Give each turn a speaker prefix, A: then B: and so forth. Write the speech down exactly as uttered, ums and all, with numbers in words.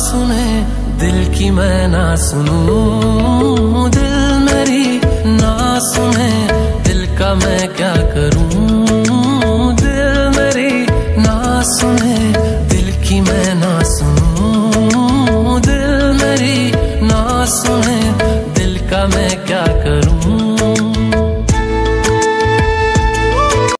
A: सुने दिल की मैं ना सुनूं, दिल मेरी ना सुने दिल का मैं क्या करूं, दिल मेरी ना सुने दिल की मैं ना सुनूं, दिल मेरी ना सुने दिल का मैं क्या करूं।